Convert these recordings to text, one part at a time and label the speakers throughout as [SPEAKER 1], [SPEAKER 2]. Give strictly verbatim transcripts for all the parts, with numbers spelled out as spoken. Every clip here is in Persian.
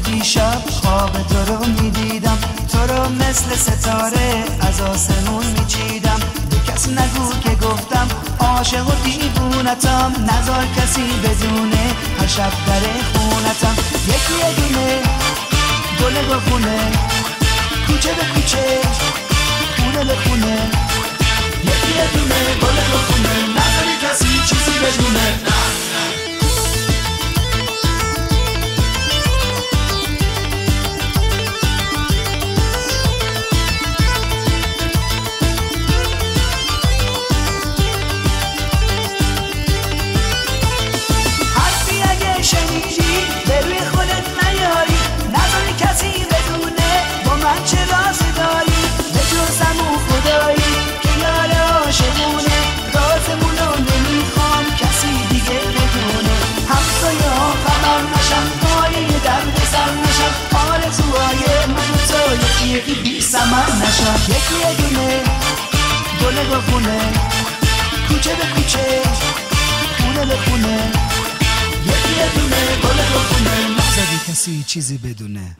[SPEAKER 1] دیشب خواب تو رو میدیدم، تو رو مثل ستاره از آسمون میچیدم. به کس نگو که گفتم عاشق و دیوونتم، نذار کسی بدونه هر شب در خونتم. یکی یه دونه گل گلخونه، کوچه به کوچه خونه به خونه. یکی یه دونه گل گلخونه، نذاری کسی چیزی بدونه. یکی بی سمن نشم. یکی یه دونه گل گلخونه، کوچه به کوچه خونه به خونه. یکی یه دونه گل گلخونه، نذاری کسی چیزی بدونه.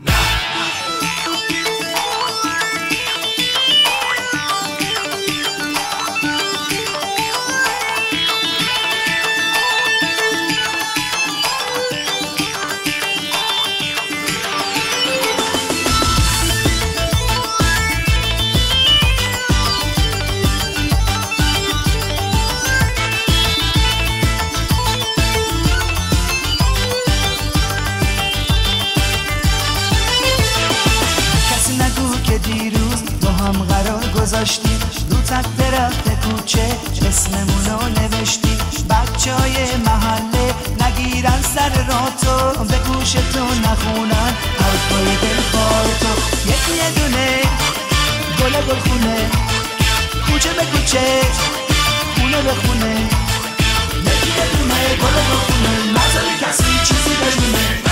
[SPEAKER 1] گذاشتیم رو تک درخت کوچه اسممونو نوشتیم. بچه های محله نگیرن سر را تو، به گوشتو نخونن حرفای دلخواه تو. یکی یه دونه گل گلخونه، کوچه به کوچه خونه به خونه. یکی یه دونه گل گلخونه، نذاری کسی چیزی بدونه.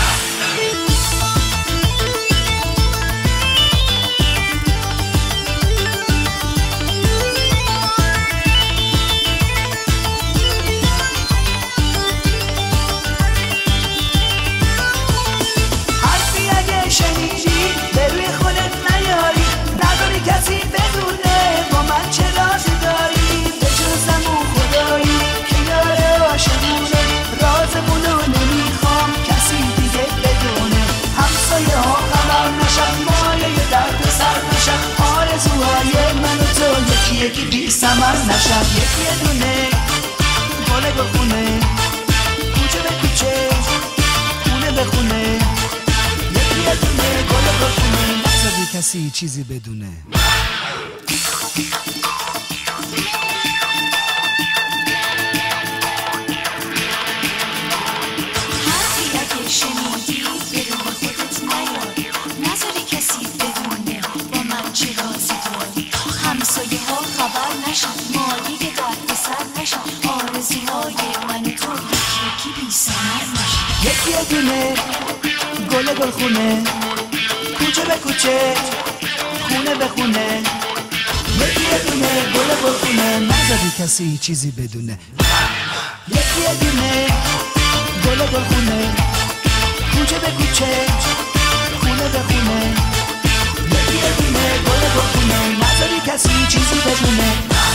[SPEAKER 1] یکی بی سمن نشم. یکی یه دونه گل گلخونه، کوچه به کوچه خونه به خونه. یکی یه دونه گل گلخونه، نذاری کسی چیزی بدونه. یکی یه دونه گل گلخونه، کوچه به کوچه خونه به خونه. یکی یه دونه گل گلخونه، نذاری کسی چیزی بدونه. یکی یه دونه گل گلخونه، کوچه به کوچه خونه به خونه. یکی یه دونه گل گلخونه، نذاری کسی چیزی بدونه.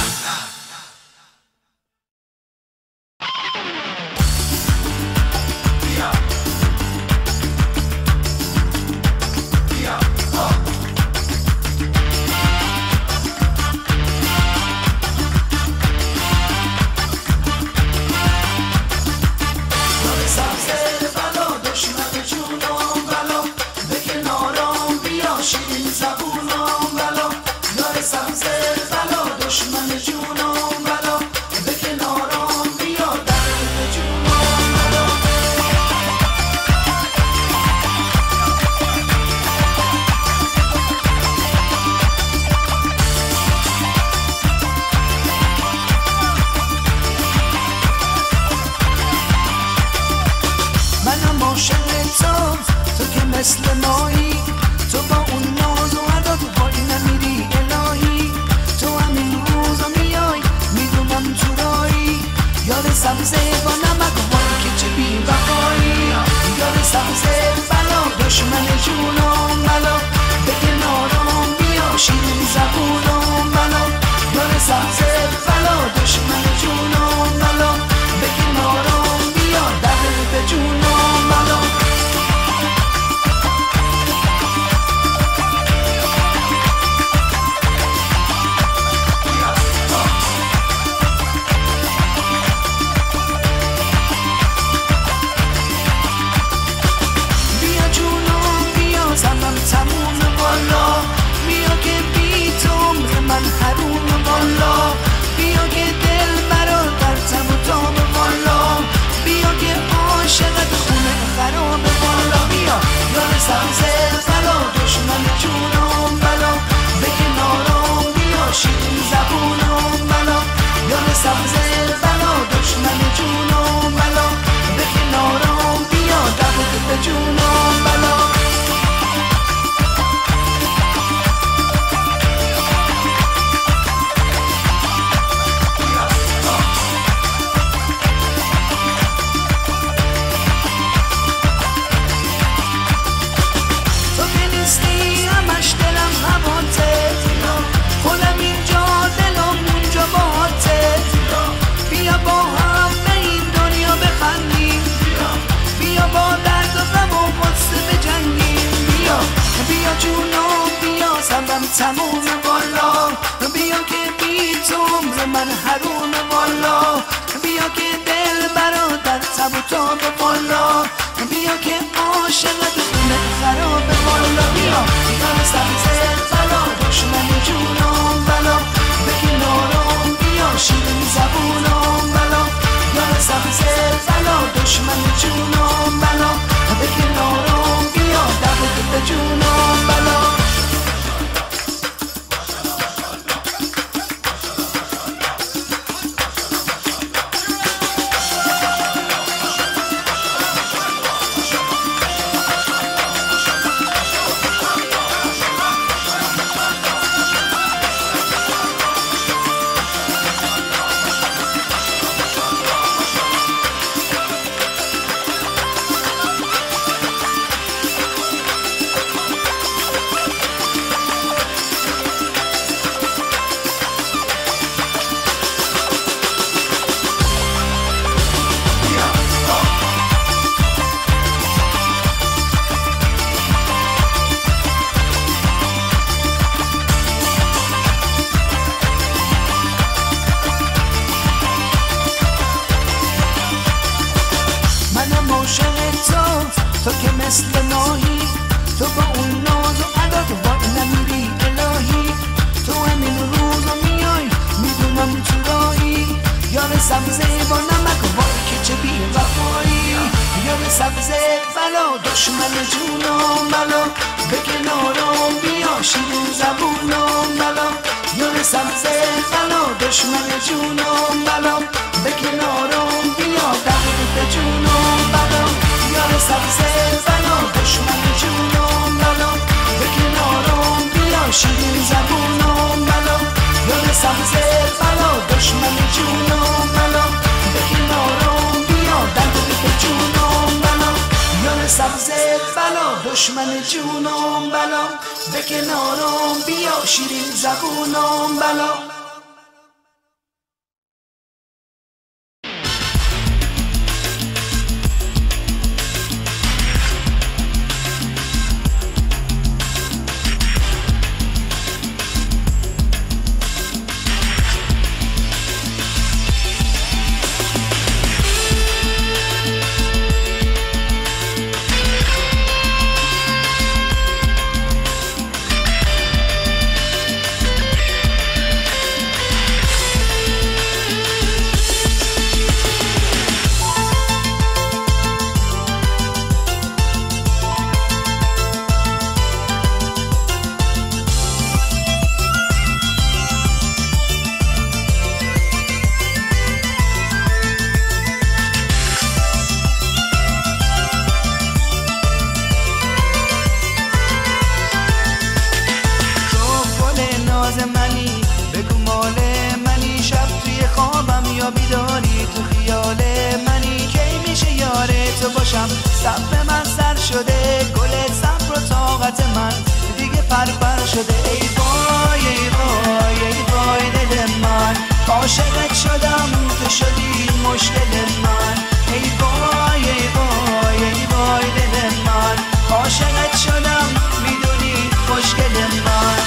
[SPEAKER 1] مثل مایی تو با اون ناز و عدا تو پایی نمیری الهی. تو همین روزا میای میدونم تو رایی، یاد سبزه با نمک و که چه بی وفایی. یاد سبزه بلا دشمن بیا که دل برادر تب و تاب بالا، بیا که عاشقت خونه خراب بالا. بیا یار سبز بلا دشمن جونم بلا، به کنارم بیا شیرین زبونم بلا. یار سبز بلا دشمن جونم بلا، به کنارم بیا درد دل جونم بلا. تو که مثل ماهی، تو با اون ناز و عدد وای نمیری الهی. تو همین روز رو میای میدونم تو راهی، یار سبزه با نمک وای که چه بی وفایی. یار سبزه بلا دشمن جونم بلا، به کنارم بیا شیرین زبونم بلا. یار سبزه بلا دشمن جونم بلا، به کنارم بیا درد جونم بلا. یار سبز بلا دشمن جونم بلا، به کنارم بیا شیرین زبونم بلا. یار سبز بلا دشمن جونم بلا، به کنارم بیا درد جونم بلا. یار سبز بلا دشمن جونم بلا، به کنارم بیا شیرین زبونم بلا. بیداری تو خیال منی، کی میشه یاره تو باشم؟ صبر من سر شده، گل صبر و طاقت من دیگه پرپر شده. ای وای ای وای ای وای دل من، عاشقت شدم تو شدی مشکل من. ای وای ای وای ای وای دل من، عاشقت شدم میدونی مشکل من.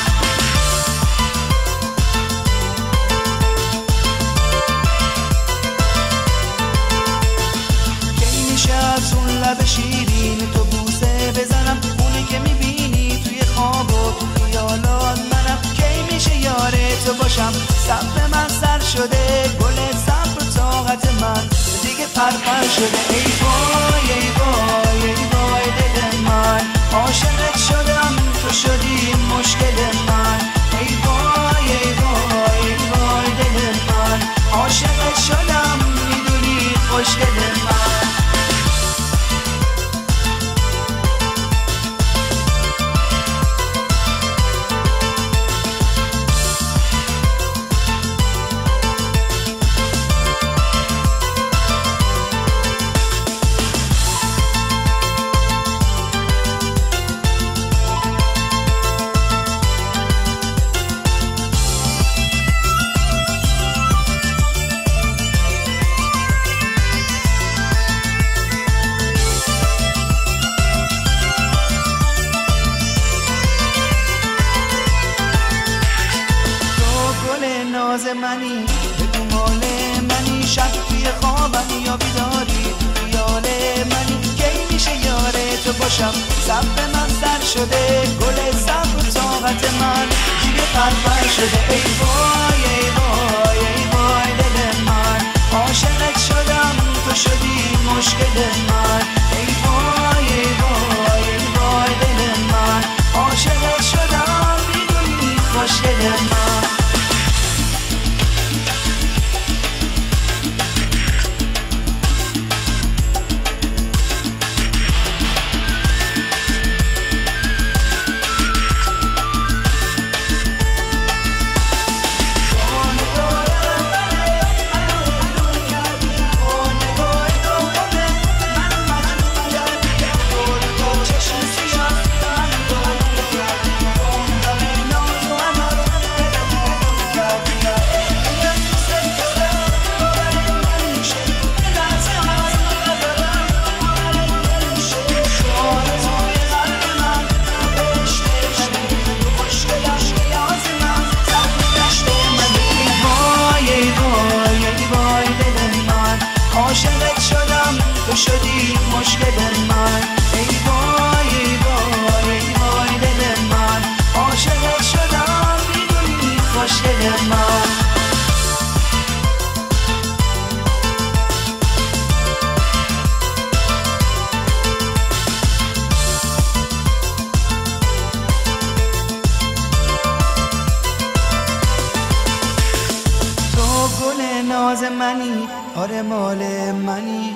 [SPEAKER 1] از اون لب شیرین تو بوسه بزنم، اونی که میبینی توی خواب و تو خیالات منم. کی میشه یاره تو باشم؟ صبر من سر شده، گل صبر و طاقت من دیگه پرپر شده. ای وای ای وای ای وای دل من، عاشقت شدم تو شدی مشکل من. ای وای ای وای ای وای دل من، عاشقت شدم میدونی خوشگل من. باشم. صبر من سر شده، گل صبر و طاقت من دیگه پرپر شده. ای وای ای وای ای وای دل من، عاشقت شدم تو شدی مشکل من. ای وای ای وای ای وای دل من، عاشقت شدم میدونی خوشگل من. عاشقت شدم تو شدی مشکل من. ای وای ای وای ای وای دل من، عاشقت شدم میدونی خوشگل من. تو گل ناز منی، آره مال منی.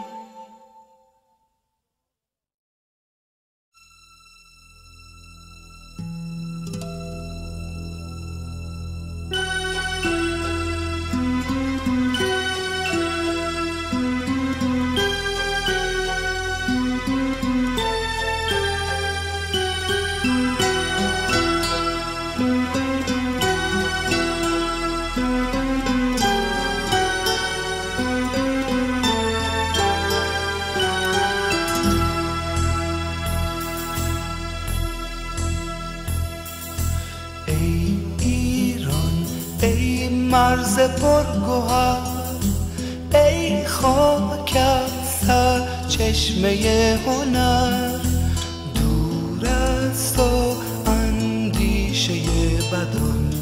[SPEAKER 1] ای ایران ای مرز پرگوهر، ای خاک از سر چشمه هنر. دور از تو اندیشه بدان،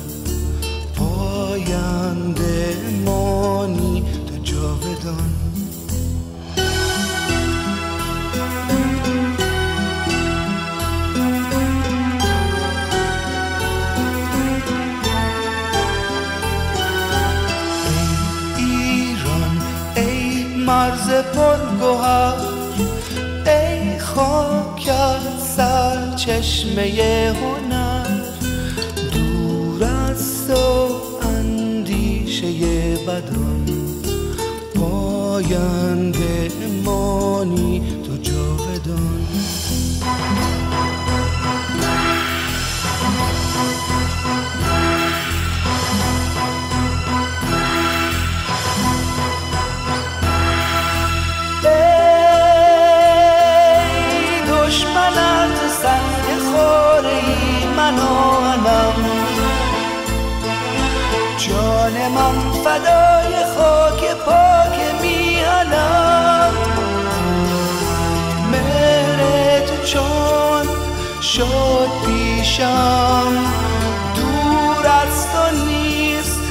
[SPEAKER 1] پاینده مانی تو جاودان. مرز پرگوهر، ای خاک از سر چشمه هنر. دور از تو اندیشه بدان، پاینده مانی تو جاودان. جان من فدای خاک پاک میهنم. مهر تو چون شد پیشم، دور از تو نیست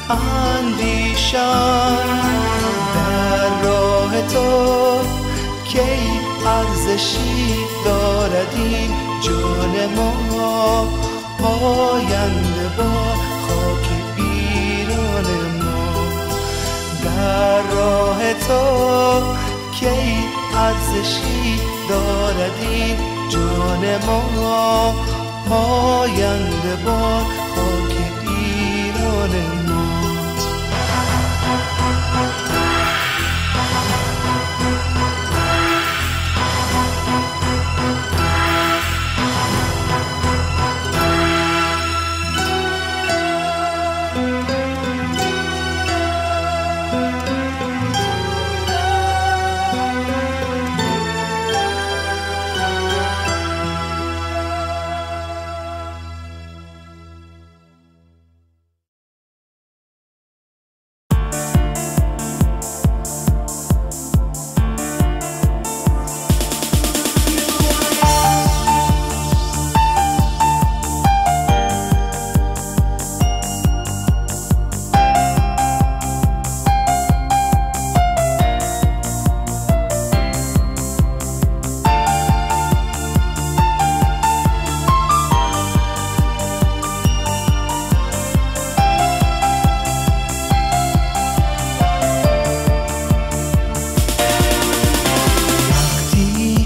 [SPEAKER 1] اندیشم. در راه تو کی ارزشی دارد این جان ما، پاینده با خاک ایران ما. در راه تو کی ارزشی دارد این جان ما، پاینده با خاک ایران ما.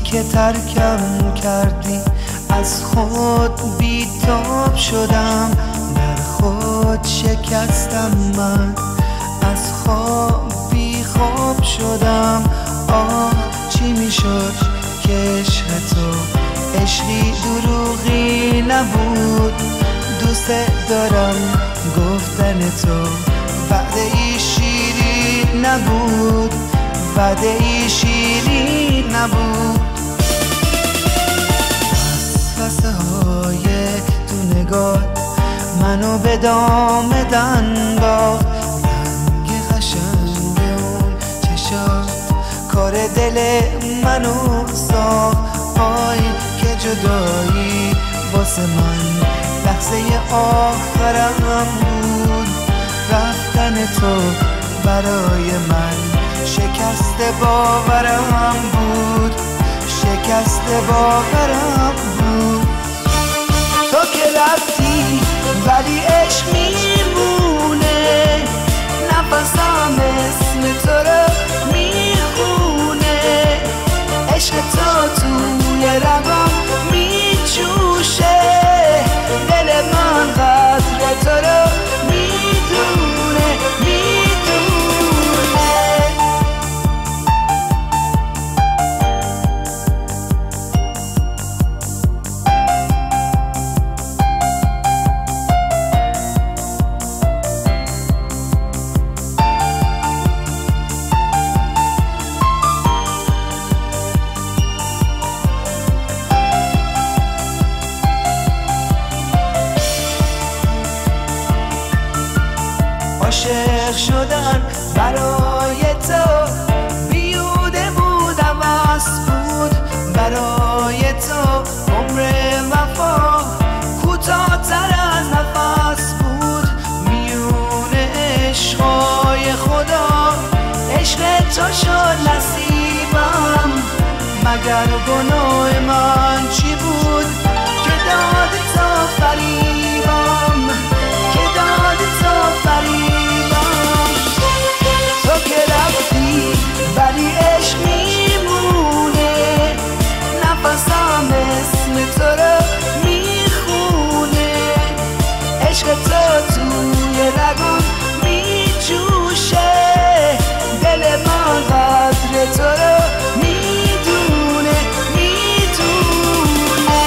[SPEAKER 1] که ترکم کردی از خود بیتاب شدم، در خود شکستم من، از خواب بی خواب شدم. آه چی میشد که عشق تو عشقی دروغی نبود، دوست دارم گفتن تو وعده ای شیرین نبود، وعده ای شیرین نبود. وسوسه های تو نگاه منو به دام انداخت، رنگ قشنگ اون چشات کار دل منو ساخت. آی که جدایی واسه من لحظه آخرم بود، رفتن تو برای من شکست باورم بود، شکست باورم بود. تو که رفتی ولی عشق میمونه، نفسم اسم تو رو میخونه، عشق تو توی رگام میجوشه، دل من قدر تو رو میدونه میدونه. عاشق شدن برای تو بیوده بود، عوض بود برای تو، عمر وفا کوتاه‌تر از نفس بود، میونه عشقای خدا عشق تو شد نصیبم. مگر گناه من چی بود که دادی تو فریبم، که دادی تو فریبم. تو که رفتی ولی عشق میمونه، نفسم اسم تو رو میخونه، عشق تو توی رگام میجوشه، دل من قدر تو رو میدونه میدونه.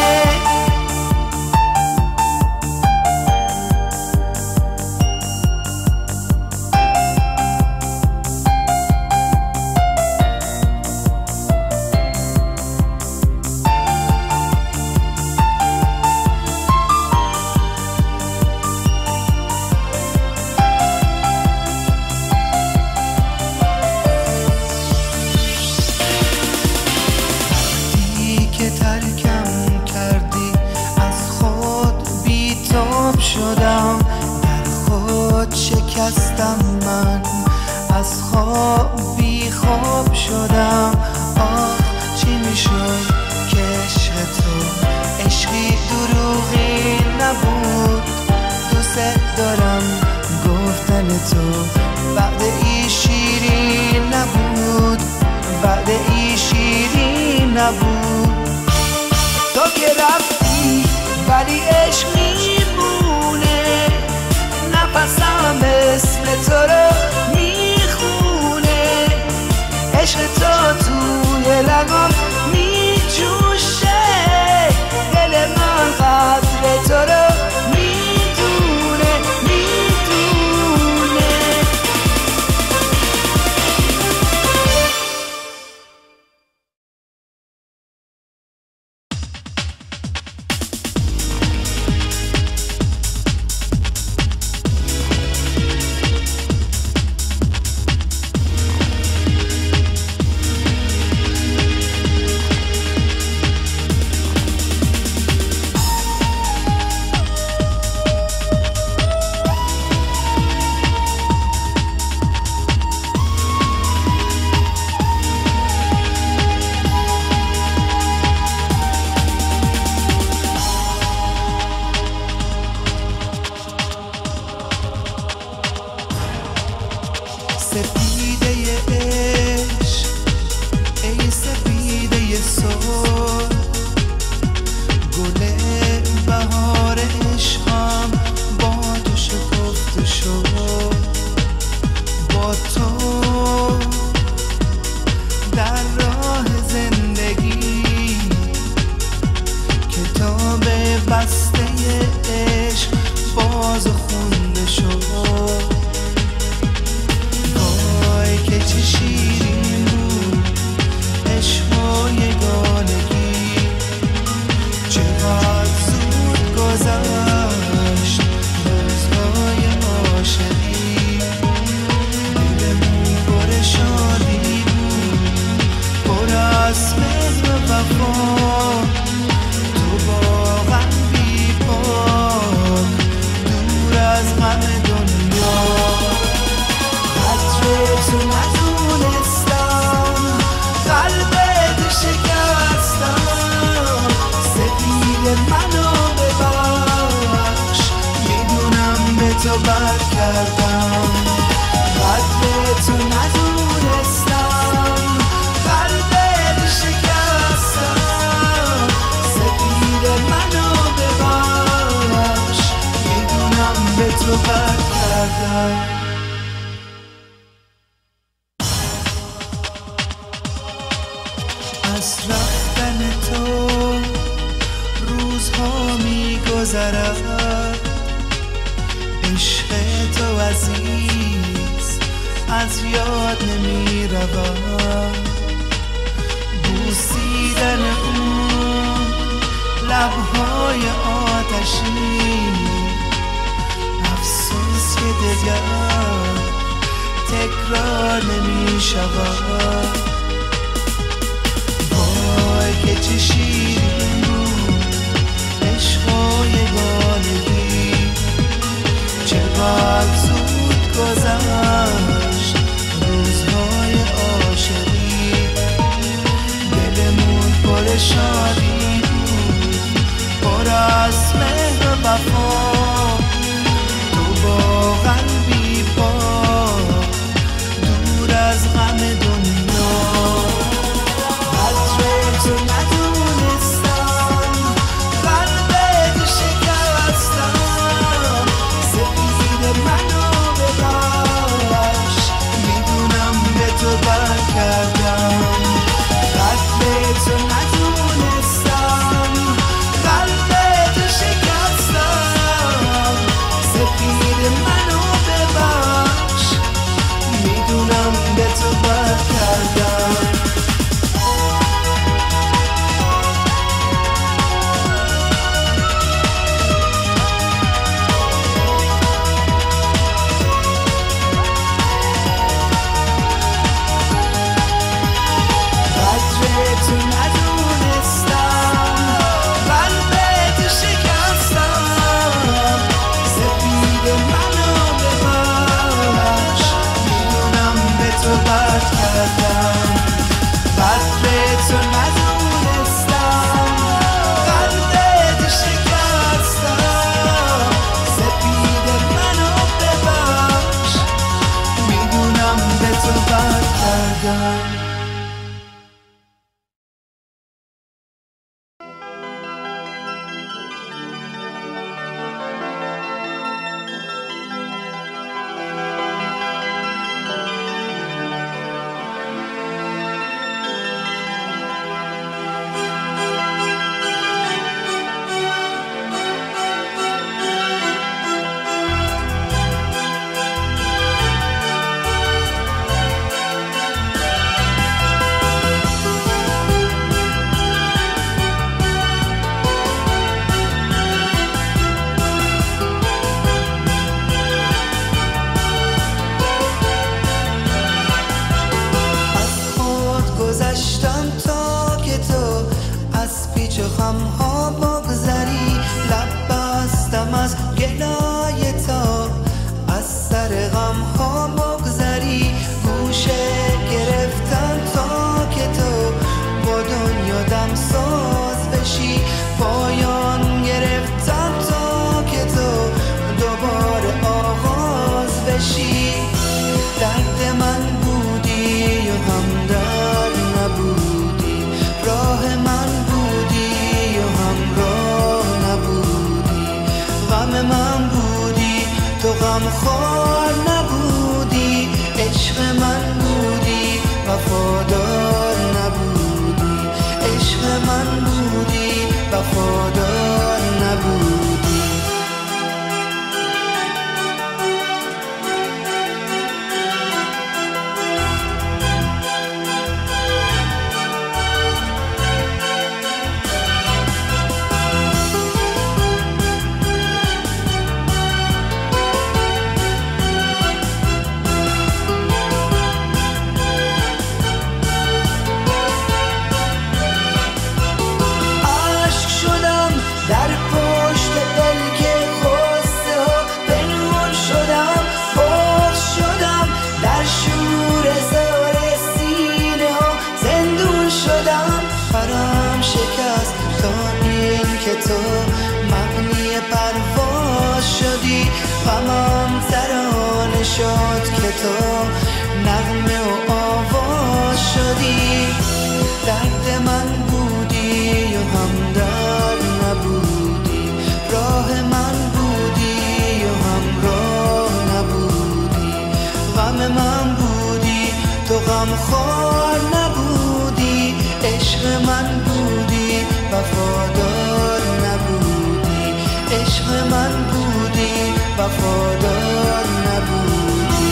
[SPEAKER 1] ترکم کردی از خود بیتاب شدم، در خود شکستم من، از خواب بی خواب شدم. آه چی میشد که عشق تو عشقی دروغی نبود، دوست دارم گفتن تو وعده ای شیرین نبود، وعده ای شیرین نبود. تو که رفتی ولی عشق میمونه، نفسم اسم تو رو میخونه، عشق تو توی رگام میجوشه، دل من قدر تو رو میدونه میدونه. از مهر و وفا تو واقعا بی پاک دور از غم دنیا قدر تو ندونستم قلبت شکستم سپید منو ببخش میدونم به تو بد کردم قدر تو ندونستم قلبت شکستم سپید منو ببخش میدونم به تو بد کردم از رفتن تو روزها میگذرد عشق تو عزیز از یاد نمی رود بوسیدن اون لبهای آتشی افسوس که دیگر تکرار نمی شود وای که چه شیرین بود عشقای یگانگی چقدر زود گذشت روزهای عاشقی دلمون پر شادی بود پر از مهر و وفا تو واقعا بی پاک دور از غم دنیا قدر تو ندونستم قلبت شکستم سپید منو ببخش میدونم به تو بد کردم قدر تو ندونستم قلبت شکستم سپید منو ببخش میدونم به تو بد کردم تو ندونستم قلبت شکستم سپید منو ببخش میدونم به تو بد کردم قدر تو ندونستم قلبت شکستم سپید منو ببخش میدونم به تو بد کردم غمخوار نبودی عشق من بودی وفادار نبودی عشق من بودی وفادار نبودی شد که تو نغمه و آواز شدی. درد من بودی و همدرد نبودی، راه من بودی و همراه نبودی. غم من بودی تو غمخوار نبودی، عشق من بودی وفادار نبودی، عشق من بودی وفادار نبودی.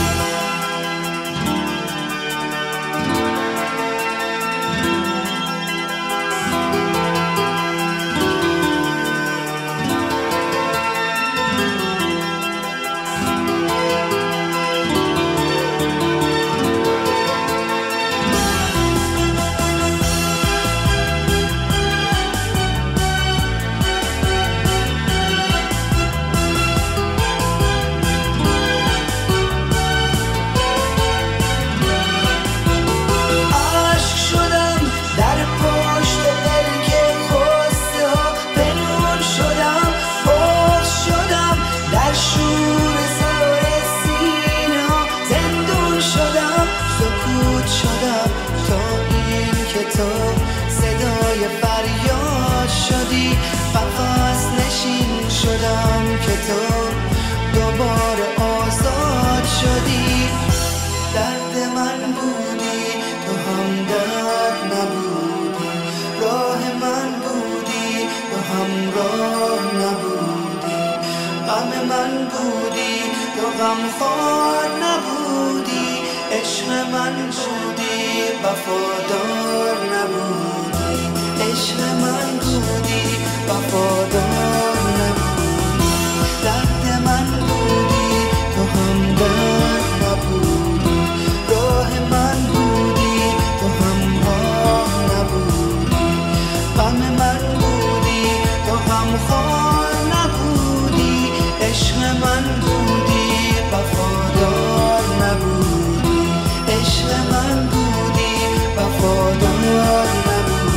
[SPEAKER 1] که تو دوباره آزاد شدی. درد من بودی تو همدرد نبودی، راه من بودی تو همراه نبودی. غم من بودی تو غمخوار نبودی، عشق من بودی وفادار نبودی، عشق من بودی وفادار نبودی. درد من بودی تو همدرد نبودی، راه من بودی تو همراه نبودی. غم من بودی تو غمخوار نبودی، عشق من بودی وفادار نبودی، عشق من بودی وفادار نبودی.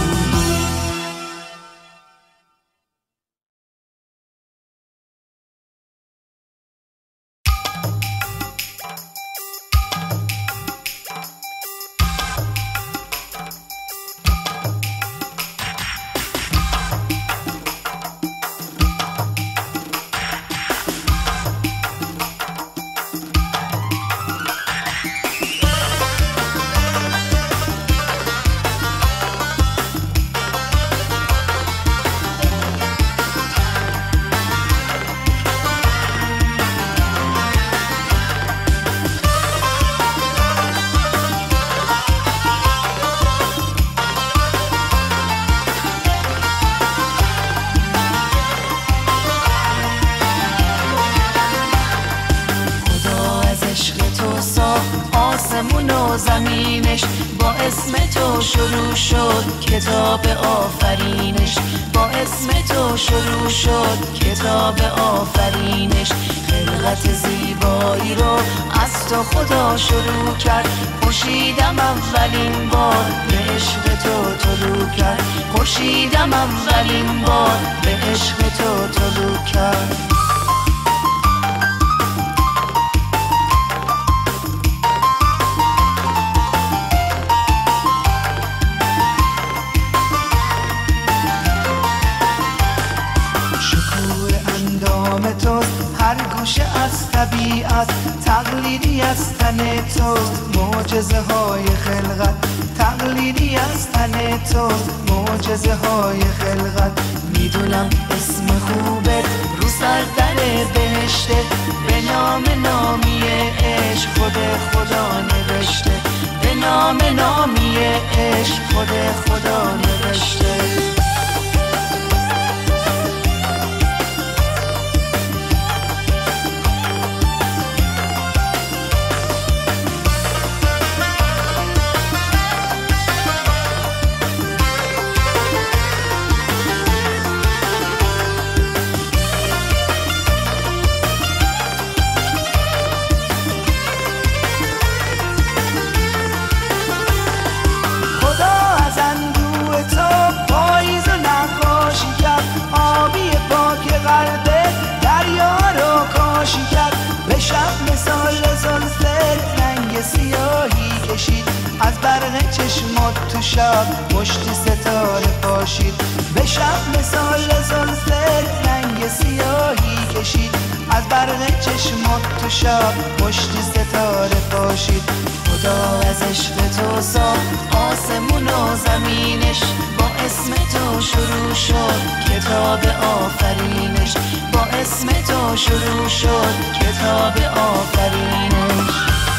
[SPEAKER 1] زمینش با اسم تو شروع شد کتاب آفرینش، با اسم تو شروع شد کتاب آفرینش. خلقت زیبایی رو از تو خدا شروع کرد، خورشیدم اولین بار به عشق تو طلوع کرد، خورشیدم اولین بار به عشق تو طلوع کرد. هر گوشه از طبیعت تقلیدی از تن تو، معجزه های خلقت تقلیدی از تن تو، معجزه های خلقت. میدونم اسم خوبت رو سر در بهشته، به نام نامی عشق خود خدا نوشته، به نام نامی عشق خود خدا نوشته. تو از برق چشمات تو شب مشت ستاره پاشید، به شب مثال زلفت رنگ سیاهی کشید. از برق چشمات تو شب مشت ستاره پاشید. خدا از عشق تو ساخت آسمون و زمینش، با اسم تو شروع شد کتاب آفرینش. با اسم تو شروع شد کتاب آفرینش.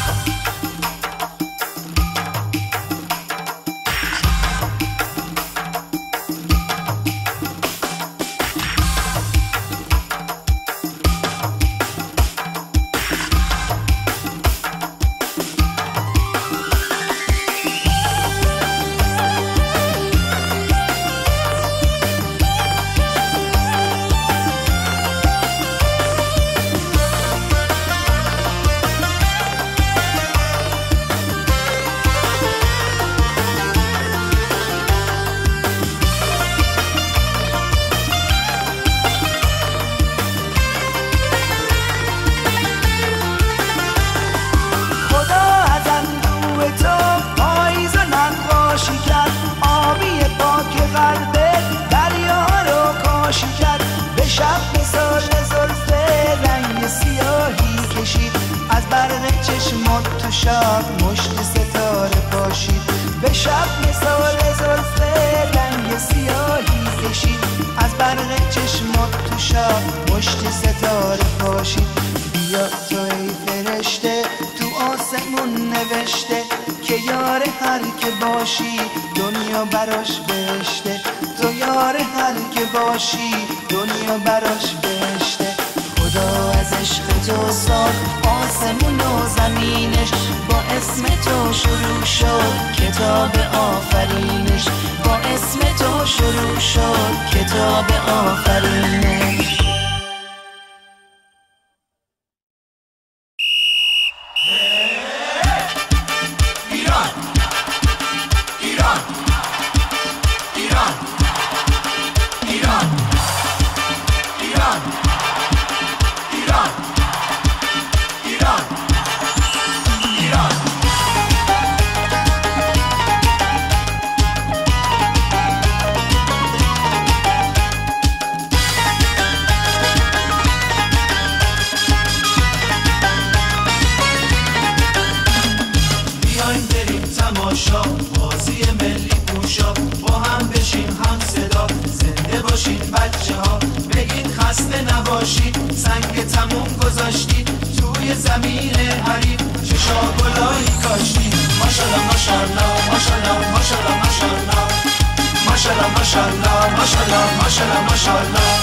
[SPEAKER 1] شب مشت ستاره پاشید، به شب مثال زلف رنگ سیاهی کشید. از برق چشمات تو شب مشت ستاره پاشید. بیا تو ای فرشته تو آسمون نوشته، که یار هر که باشی دنیا براش بهشته. تو یار هر که باشی دنیا براش بهشته. خدا از عشق تو ساخت آسمون و زمینش، با اسم تو شروع شد کتاب آفرینش. با اسم تو شروع شد کتاب آفرینش. ایران ایران ایران ایران ایران ایران ایران ایران. بیاین بریم تماشا بازی ملی پوشا، با هم بشیم هم صدا، زنده باشین بچه ها، بگین خسته نباشید. سنگ تموم گذاشتید توی زمین حریف، چه شاگلایی کاشتید. ماشالله ماشالله ماشالله ماشالله ماشالله ماشالله ماشالله ماشالله ماشالله ماشالله.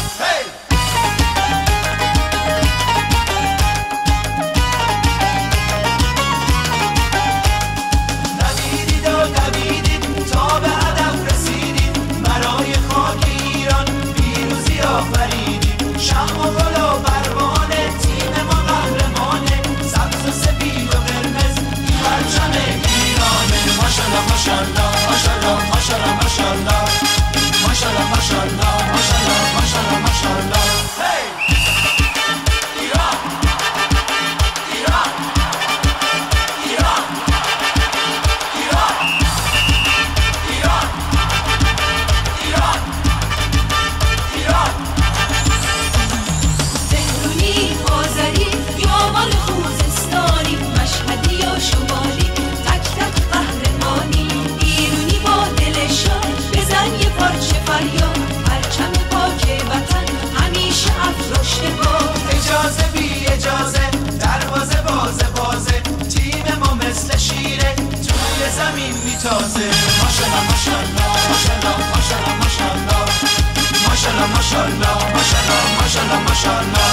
[SPEAKER 1] دویدید و دویدید تا به هدف رسیدید، برای خاک ایران پیروزی آفریدید. شمع و گل و پروانه تیم ما قهرمانه، سبز و سپید و قرمز پرچم ایرانه. ماشالله ماشالله ماشالله ماشالله ماشالله ماشالله ماشالله ماشالله ماشالله ماشالله. ایران ایران ایران ایران ایران ایران ایران.
[SPEAKER 2] تهرونی، آذری یا مال خوزستانی، مشهدی یا شمالی، تک تک قهرمانی. ایرونی با دل شاد بزن یه پارچه فریاد، پرچم پاک وطن همیشه افراشته باد.
[SPEAKER 1] اجازه بی اجازه دروازه بازه بازه، تیم ما مثل شیره توی زمین میتازه. ماشالله ماشالله ماشالله ماشالله ماشالله ماشالله ماشالله ماشالله ماشالله ماشالله.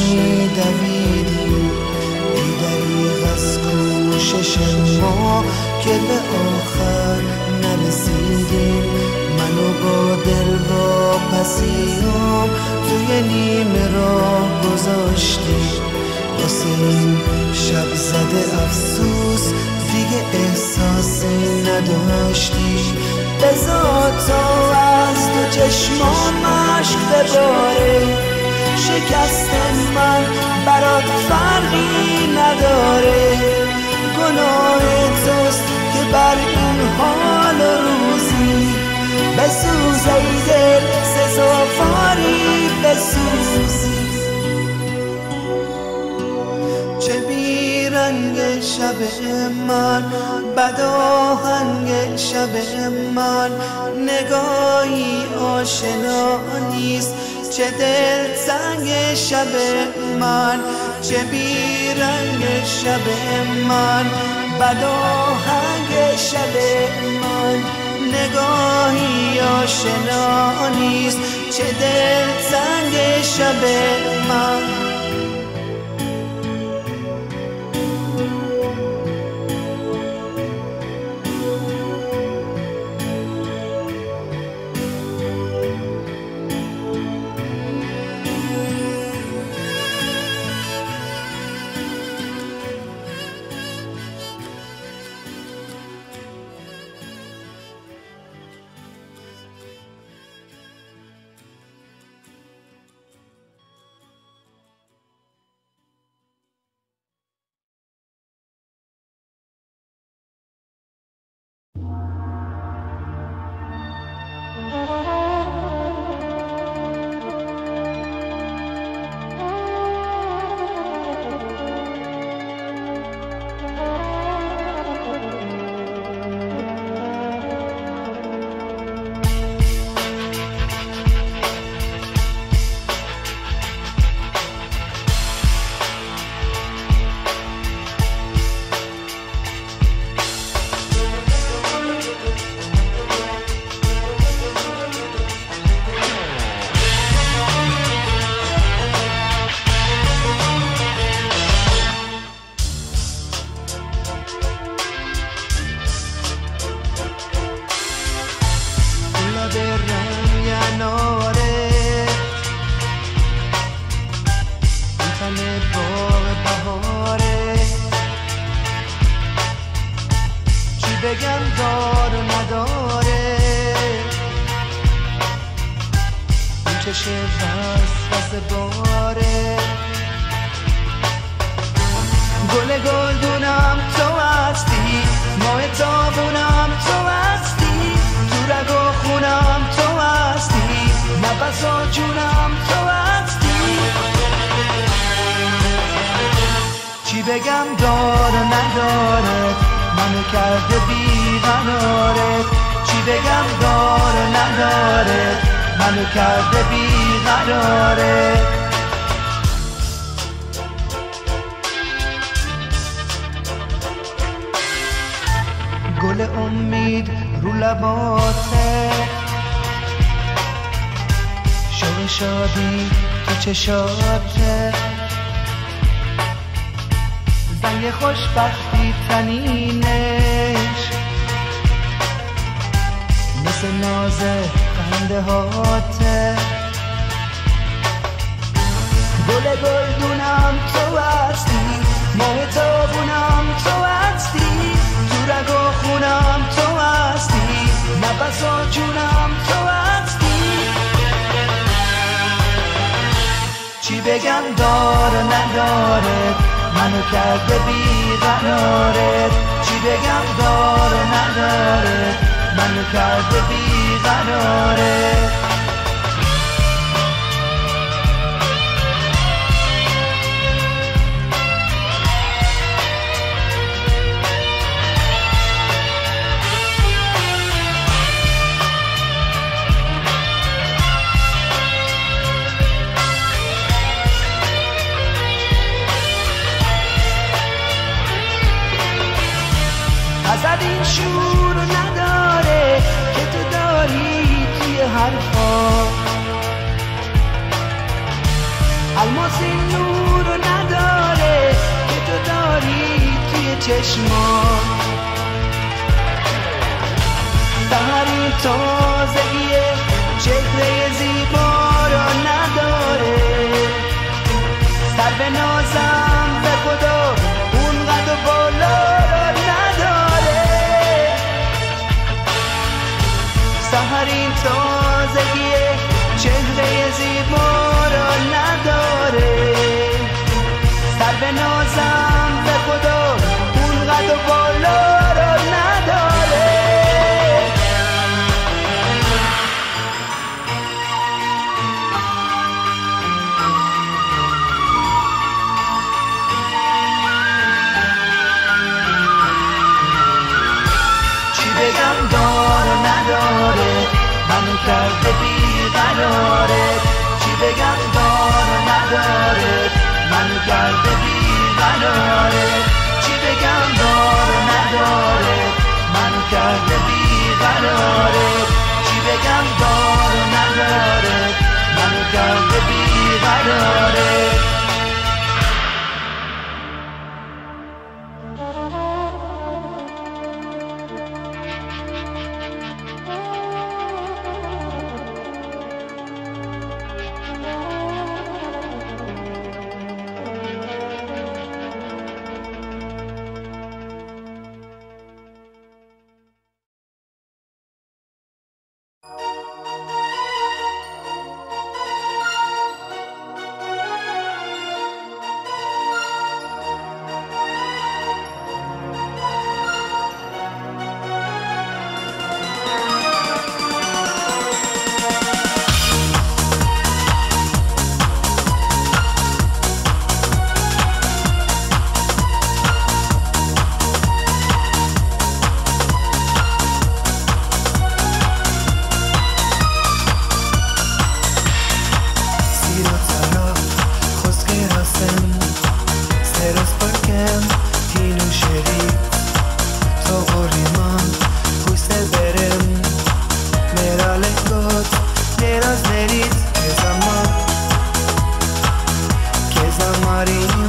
[SPEAKER 1] میدویدیم ای دریغ از کوشش ما که به آخر نرسیدیم. منو با دل واپسیام توی نیمه راه گذاشتی. واسه این شب زده افسوس دیگه احساسی نداشتی. بذار تا از تو چشمان مشک بباره. شکست من برات فرقی نداره. گناه توست که بر این حال و روزی بسوز ای دل سزاواری بسوزی. چه بیرنگ شب من بد آهنگ شب من. نگاهی آشنا نیست چه دل تنگ شب من. چه بیرنگ شب من بد آهنگ شب من. نگاهی آشنا نیست چه دل تنگ شب من. بگم دار و نداره. اون چشه وسوسه باره. گل گلدونم تو هستی. ماه تابونم تو هستی. تو رگ و خونم تو هستی. نفس و جونم تو هستی. چی بگم دار و نداره. منو کرده بی‌قراره. چی بگم داره نداره. منو کرده بی‌قراره. گل امید رو لباته. شوق شادی تو چشاته. زنگ خوشبختی تنینش مثل ناز خنده هاته. گل گلدونم تو هستی. ماه تابونم تو هستی. تو رگ و خونم تو هستی. نفس و جونم تو هستی. چی بگم داره نداره. منو کرده بی‌قراره. چی بگم داره نداره. منو کرده بی‌قراره. ازت این شور نداره که تو داری توی حرفا. الماس باز این نور رو نداره که تو داری توی چشمات. سحر این تازگی چهره زیبا رو نداره. سر به نازم به خدا اون قد و بالا رو نداره. سحر این تازگی چهره زیبا رو نداره. سر به نازم به خدا اون قد و بالا رو نداره. بگم داره نداره منو کرده بیقراره. چی بگم داره نداره منو کرده بیقراره. چی بگم داره نداره منو کرده بیقراره. چی بگم داره نداره منو کرده بیقراره. Maria